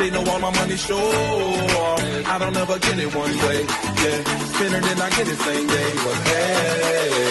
They know all my money sure. I don't ever get it one way. Yeah, spend it and I get it same day. But hey.